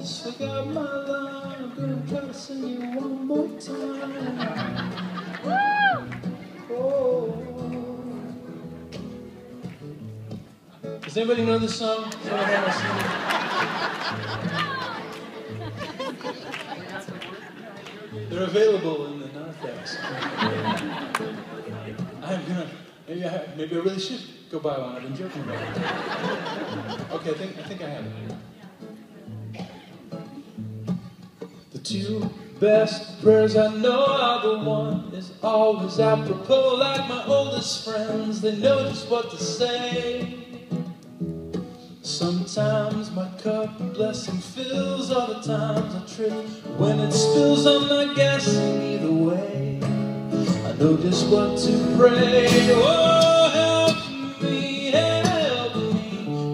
almost forgot my line. I'm gonna try to sing you one more time. Oh. Does anybody know this song? They're available in the narthex. I'm gonna, maybe I really should go buy one. I've been joking about it. Okay, I think I have it. The two best prayers I know are the one is always apropos, like my oldest friends. They know just what to say. Sometimes my cup of blessing fills, other times I trip. When it spills, I'm not guessing either way. I know just what to pray. Oh, help me, help me.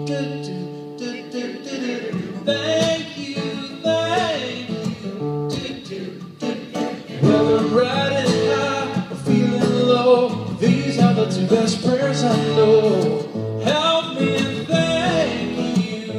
Thank you, thank you. Whether I'm riding high or feeling low, these are the two best prayers I know. Help me and thank you.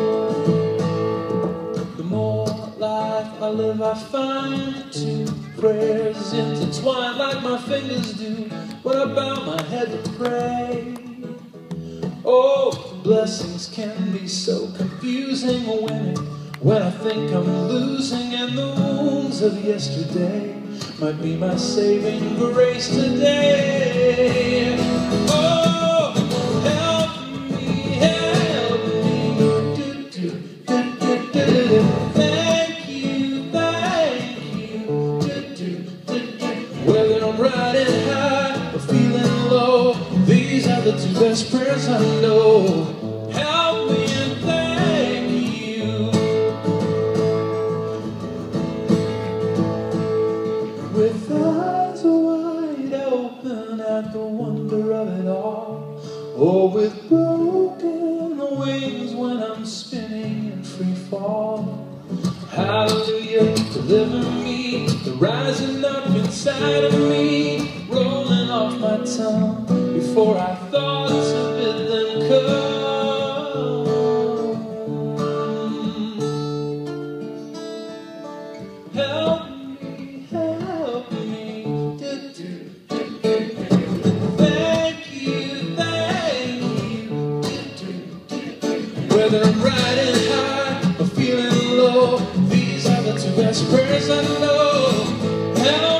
The more life I live, I find the two prayers intertwined like my fingers do when I bow my head to pray. Oh, blessings can be so confusing when I think I'm losing, and the wounds of yesterday might be my saving grace today. Oh, help me, help me. Thank you, thank you. Whether I'm riding high or feeling low, these are the two best prayers I know. Help me and thank you. With eyes wide open at the wonder of it all, or with broken wings when I'm spinning in free fall. Hallelujah, deliver me, the rising up inside of me, rolling off my tongue before I thought to bid them come. Help me, help me. Thank you, thank you. Whether I'm riding high or feeling low, these are the two best prayers I know. Help